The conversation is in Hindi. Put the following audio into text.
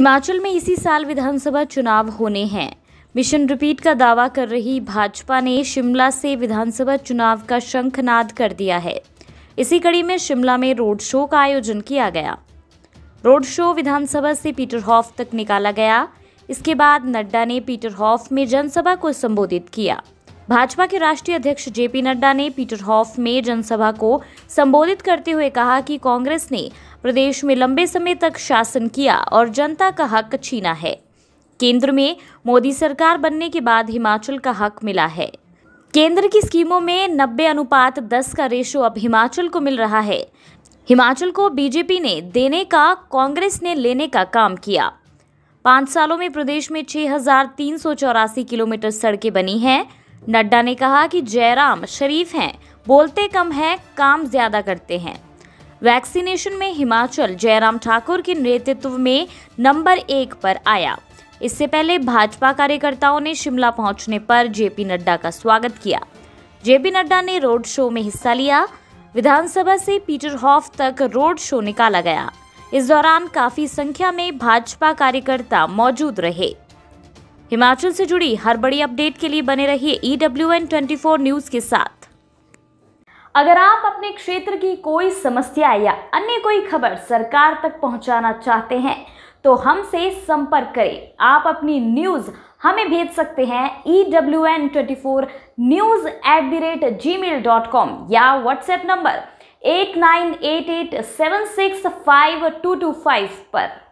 हिमाचल में इसी साल विधानसभा चुनाव होने हैं। मिशन रिपीट का दावा कर रही भाजपा ने शिमला से विधानसभा चुनाव का शंखनाद कर दिया है। इसी कड़ी में शिमला में रोड शो का आयोजन किया गया। रोड शो विधानसभा से पीटरहॉफ तक निकाला गया। इसके बाद नड्डा ने पीटरहॉफ में जनसभा को संबोधित किया। भाजपा के राष्ट्रीय अध्यक्ष जेपी नड्डा ने पीटरहॉफ में जनसभा को संबोधित करते हुए कहा कि कांग्रेस ने प्रदेश में लंबे समय तक शासन किया और जनता का हक छीना है। केंद्र में मोदी सरकार बनने के बाद हिमाचल का हक मिला है। केंद्र की स्कीमों में 90:10 का रेशो अब हिमाचल को मिल रहा है। हिमाचल को बीजेपी ने देने का, कांग्रेस ने लेने का काम किया। 5 सालों में प्रदेश में 6,384 किलोमीटर सड़कें बनी हैं। नड्डा ने कहा कि जयराम शरीफ हैं, बोलते कम हैं, काम ज्यादा करते हैं। वैक्सीनेशन में हिमाचल जयराम ठाकुर के नेतृत्व में नंबर 1 पर आया। इससे पहले भाजपा कार्यकर्ताओं ने शिमला पहुंचने पर जेपी नड्डा का स्वागत किया। जेपी नड्डा ने रोड शो में हिस्सा लिया। विधानसभा से पीटरहॉफ तक रोड शो निकाला गया। इस दौरान काफी संख्या में भाजपा कार्यकर्ता मौजूद रहे। हिमाचल से जुड़ी हर बड़ी अपडेट के लिए बने रहिए EWN 24 न्यूज के साथ। अगर आप अपने क्षेत्र की कोई समस्या या अन्य कोई खबर सरकार तक पहुंचाना चाहते हैं तो हमसे संपर्क करें। आप अपनी न्यूज हमें भेज सकते हैं EWN24news@gmail.com या व्हाट्सएप नंबर 8988765225 पर।